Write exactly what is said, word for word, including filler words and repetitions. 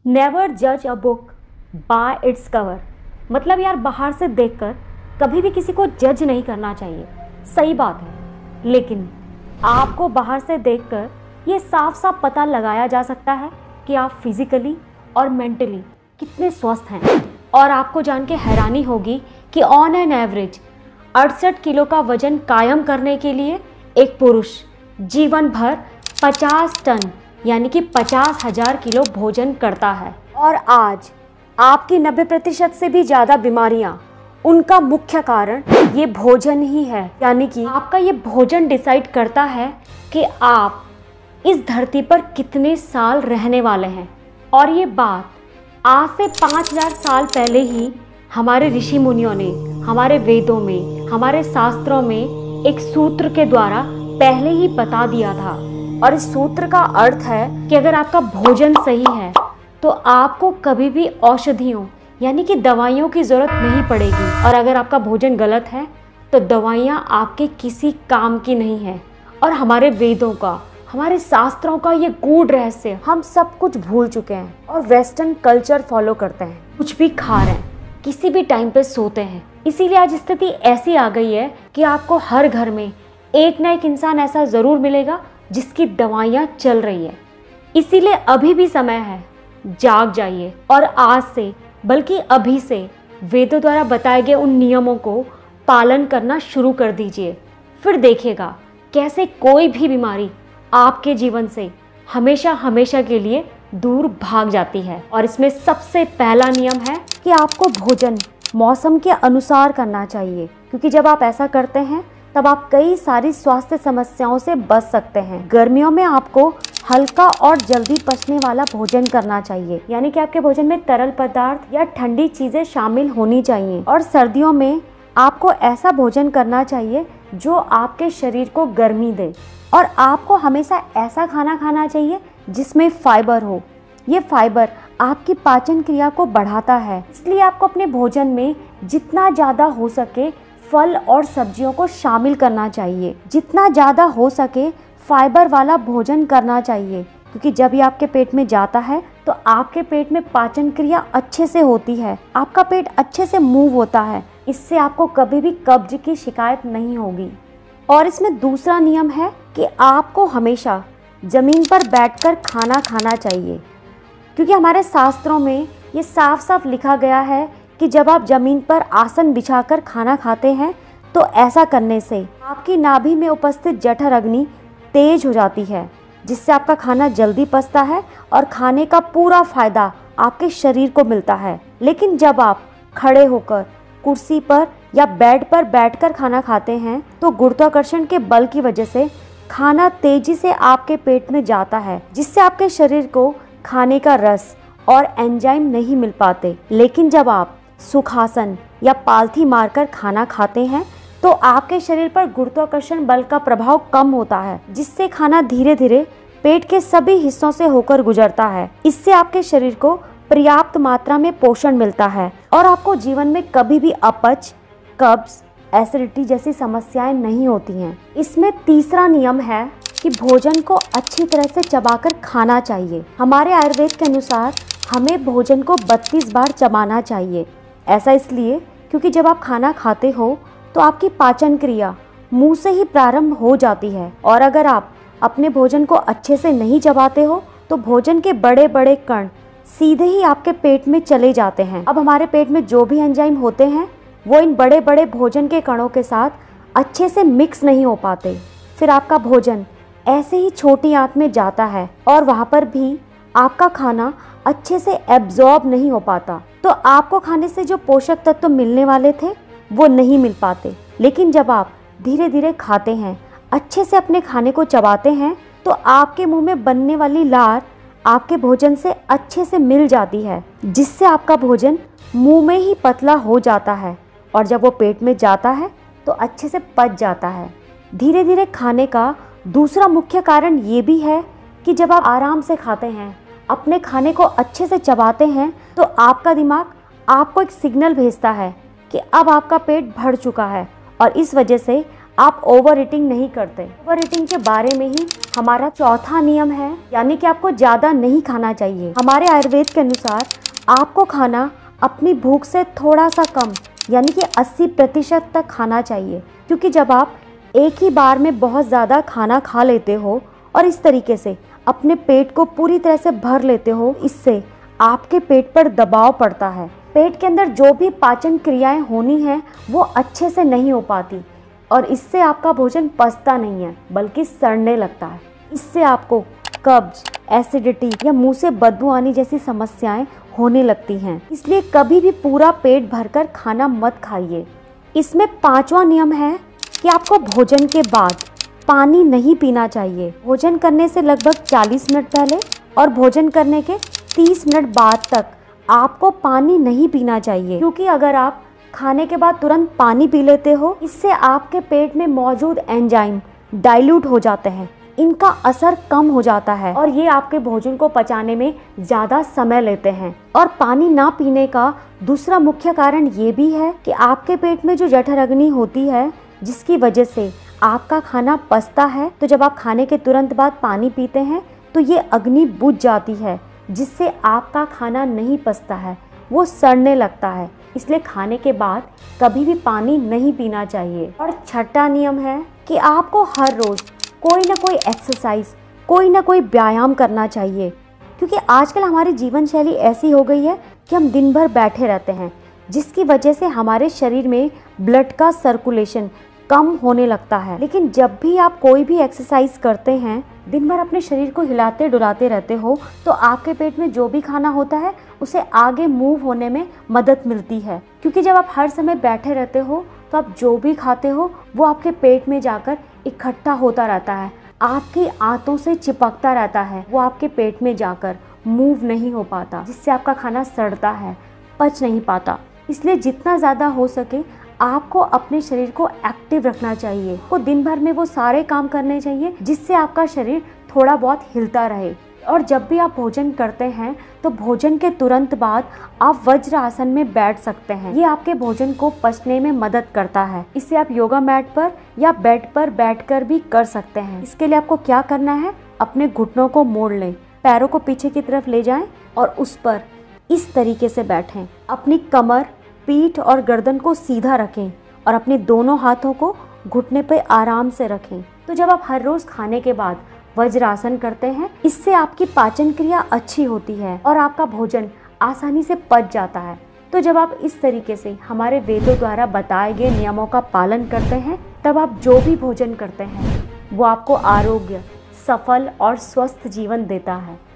Never जज a book by its cover. मतलब यार, बाहर से देखकर कभी भी किसी को जज नहीं करना चाहिए, सही बात है। लेकिन आपको बाहर से देखकर ये साफ साफ पता लगाया जा सकता है कि आप फिजिकली और मेंटली कितने स्वस्थ हैं। और आपको जान के हैरानी होगी कि ऑन एन एवरेज अड़सठ किलो का वजन कायम करने के लिए एक पुरुष जीवन भर पचास टन यानी कि पचास हजार किलो भोजन करता है। और आज आपकी नब्बे प्रतिशत से भी ज़्यादा बीमारियां, उनका मुख्य कारण ये भोजन ही है। यानी कि आपका ये भोजन डिसाइड करता है कि आप इस धरती पर कितने साल रहने वाले हैं। और ये बात आज से पाँच हजार साल पहले ही हमारे ऋषि मुनियों ने हमारे वेदों में, हमारे शास्त्रों में एक सूत्र के द्वारा पहले ही बता दिया था। और इस सूत्र का अर्थ है कि अगर आपका भोजन सही है तो आपको कभी भी औषधियों यानी कि दवाइयों की ज़रूरत नहीं पड़ेगी। और अगर आपका भोजन गलत है तो दवाइयाँ आपके किसी काम की नहीं है। और हमारे वेदों का, हमारे शास्त्रों का ये गूढ़ रहस्य हम सब कुछ भूल चुके हैं और वेस्टर्न कल्चर फॉलो करते हैं। कुछ भी खा रहे हैं, किसी भी टाइम पे सोते हैं। इसीलिए आज स्थिति ऐसी आ गई है कि आपको हर घर में एक ना एक इंसान ऐसा ज़रूर मिलेगा जिसकी दवाइयाँ चल रही है। इसीलिए अभी भी समय है, जाग जाइए और आज से, बल्कि अभी से वेदों द्वारा बताए गए उन नियमों को पालन करना शुरू कर दीजिए। फिर देखिएगा कैसे कोई भी बीमारी आपके जीवन से हमेशा हमेशा के लिए दूर भाग जाती है। और इसमें सबसे पहला नियम है कि आपको भोजन मौसम के अनुसार करना चाहिए, क्योंकि जब आप ऐसा करते हैं तब आप कई सारी स्वास्थ्य समस्याओं से बच सकते हैं। गर्मियों में आपको हल्का और जल्दी पचने वाला भोजन करना चाहिए, यानी कि आपके भोजन में तरल पदार्थ या ठंडी चीजें शामिल होनी चाहिए। और सर्दियों में आपको ऐसा भोजन करना चाहिए जो आपके शरीर को गर्मी दे। और आपको हमेशा ऐसा खाना खाना चाहिए जिसमें फाइबर हो। ये फाइबर आपकी पाचन क्रिया को बढ़ाता है, इसलिए आपको अपने भोजन में जितना ज़्यादा हो सके फल और सब्जियों को शामिल करना चाहिए। जितना ज़्यादा हो सके फाइबर वाला भोजन करना चाहिए, क्योंकि जब ये आपके पेट में जाता है तो आपके पेट में पाचन क्रिया अच्छे से होती है, आपका पेट अच्छे से मूव होता है। इससे आपको कभी भी कब्ज की शिकायत नहीं होगी। और इसमें दूसरा नियम है कि आपको हमेशा ज़मीन पर बैठकर खाना खाना चाहिए, क्योंकि हमारे शास्त्रों में ये साफ साफ लिखा गया है कि जब आप ज़मीन पर आसन बिछाकर खाना खाते हैं तो ऐसा करने से आपकी नाभि में उपस्थित जठर अग्नि तेज हो जाती है, जिससे आपका खाना जल्दी पचता है और खाने का पूरा फायदा आपके शरीर को मिलता है। लेकिन जब आप खड़े होकर कुर्सी पर या बेड पर बैठकर खाना खाते हैं तो गुरुत्वाकर्षण के बल की वजह से खाना तेजी से आपके पेट में जाता है, जिससे आपके शरीर को खाने का रस और एंजाइम नहीं मिल पाते। लेकिन जब आप सुखासन या पालथी मारकर खाना खाते हैं तो आपके शरीर पर गुरुत्वाकर्षण बल का प्रभाव कम होता है, जिससे खाना धीरे धीरे पेट के सभी हिस्सों से होकर गुजरता है। इससे आपके शरीर को पर्याप्त मात्रा में पोषण मिलता है और आपको जीवन में कभी भी अपच, कब्ज, एसिडिटी जैसी समस्याएं नहीं होती हैं। इसमें तीसरा नियम है कि भोजन को अच्छी तरह से चबाकर खाना चाहिए। हमारे आयुर्वेद के अनुसार हमें भोजन को बत्तीस बार चबाना चाहिए। ऐसा इसलिए क्योंकि जब आप खाना खाते हो तो आपकी पाचन क्रिया मुंह से ही प्रारंभ हो जाती है, और अगर आप अपने भोजन को अच्छे से नहीं चबाते हो तो भोजन के बड़े बड़े कण सीधे ही आपके पेट में चले जाते हैं। अब हमारे पेट में जो भी एंजाइम होते हैं वो इन बड़े बड़े भोजन के कणों के साथ अच्छे से मिक्स नहीं हो पाते। फिर आपका भोजन ऐसे ही छोटी आंत में जाता है और वहाँ पर भी आपका खाना अच्छे से एब्जॉर्ब नहीं हो पाता, तो आपको खाने से जो पोषक तत्व मिलने वाले थे वो नहीं मिल पाते। लेकिन जब आप धीरे धीरे खाते हैं, अच्छे से अपने खाने को चबाते हैं, तो आपके मुंह में बनने वाली लार आपके भोजन से अच्छे से मिल जाती है, जिससे आपका भोजन मुंह में ही पतला हो जाता है और जब वो पेट में जाता है तो अच्छे से पच जाता है। धीरे धीरे खाने का दूसरा मुख्य कारण ये भी है कि जब आप आराम से खाते हैं, अपने खाने को अच्छे से चबाते हैं, तो आपका दिमाग आपको एक सिग्नल भेजता है कि अब आपका पेट भर चुका है, और इस वजह से आप ओवर ईटिंग नहीं करते। ओवर ईटिंग के बारे में ही हमारा चौथा नियम है, यानी कि आपको ज़्यादा नहीं खाना चाहिए। हमारे आयुर्वेद के अनुसार आपको खाना अपनी भूख से थोड़ा सा कम, यानी कि अस्सी प्रतिशत तक खाना चाहिए, क्योंकि जब आप एक ही बार में बहुत ज़्यादा खाना खा लेते हो और इस तरीके से अपने पेट को पूरी तरह से भर लेते हो, इससे आपके पेट पर दबाव पड़ता है। पेट के अंदर जो भी पाचन क्रियाएं होनी हैं वो अच्छे से नहीं हो पाती और इससे आपका भोजन पचता नहीं है बल्कि सड़ने लगता है। इससे आपको कब्ज, एसिडिटी या मुंह से बदबू आने जैसी समस्याएं होने लगती हैं। इसलिए कभी भी पूरा पेट भरकर खाना मत खाइए। इसमें पांचवा नियम है कि आपको भोजन के बाद पानी नहीं पीना चाहिए। भोजन करने से लगभग चालीस मिनट पहले और भोजन करने के तीस मिनट बाद तक आपको पानी नहीं पीना चाहिए, क्योंकि अगर आप खाने के बाद तुरंत पानी पी लेते हो, इससे आपके पेट में मौजूद एंजाइम डाइल्यूट हो जाते हैं, इनका असर कम हो जाता है और ये आपके भोजन को पचाने में ज़्यादा समय लेते हैं। और पानी ना पीने का दूसरा मुख्य कारण ये भी है कि आपके पेट में जो जठराग्नि होती है, जिसकी वजह से आपका खाना पचता है, तो जब आप खाने के तुरंत बाद पानी पीते हैं तो ये अग्नि बुझ जाती है, जिससे आपका खाना नहीं पचता है, वो सड़ने लगता है। इसलिए खाने के बाद कभी भी पानी नहीं पीना चाहिए। और छठा नियम है कि आपको हर रोज़ कोई ना कोई एक्सरसाइज, कोई ना कोई व्यायाम करना चाहिए, क्योंकि आजकल हमारी जीवन शैली ऐसी हो गई है कि हम दिन भर बैठे रहते हैं, जिसकी वजह से हमारे शरीर में ब्लड का सर्कुलेशन कम होने लगता है। लेकिन जब भी आप कोई भी एक्सरसाइज करते हैं, दिन भर अपने शरीर को हिलाते डुलाते रहते हो, तो आपके पेट में जो भी खाना होता है उसे आगे मूव होने में मदद मिलती है। क्योंकि जब आप हर समय बैठे रहते हो तो आप जो भी खाते हो वो आपके पेट में जाकर इकट्ठा होता रहता है, आपकी आंतों से चिपकता रहता है, वो आपके पेट में जाकर मूव नहीं हो पाता, जिससे आपका खाना सड़ता है, पच नहीं पाता। इसलिए जितना ज़्यादा हो सके आपको अपने शरीर को एक्टिव रखना चाहिए। आपको दिन भर में वो सारे काम करने चाहिए जिससे आपका शरीर थोड़ा बहुत हिलता रहे। और जब भी आप भोजन करते हैं तो भोजन के तुरंत बाद आप वज्र आसन में बैठ सकते हैं। ये आपके भोजन को पचने में मदद करता है। इसे आप योगा मैट पर या बेड पर बैठकर भी कर सकते हैं। इसके लिए आपको क्या करना है, अपने घुटनों को मोड़ लें, पैरों को पीछे की तरफ ले जाएं और उस पर इस तरीके से बैठें। अपनी कमर, पीठ और गर्दन को सीधा रखें और अपने दोनों हाथों को घुटने पर आराम से रखें। तो जब आप हर रोज खाने के बाद वज्रासन करते हैं, इससे आपकी पाचन क्रिया अच्छी होती है और आपका भोजन आसानी से पच जाता है। तो जब आप इस तरीके से हमारे वेदों द्वारा बताए गए नियमों का पालन करते हैं, तब आप जो भी भोजन करते हैं वो आपको आरोग्य, सफल और स्वस्थ जीवन देता है।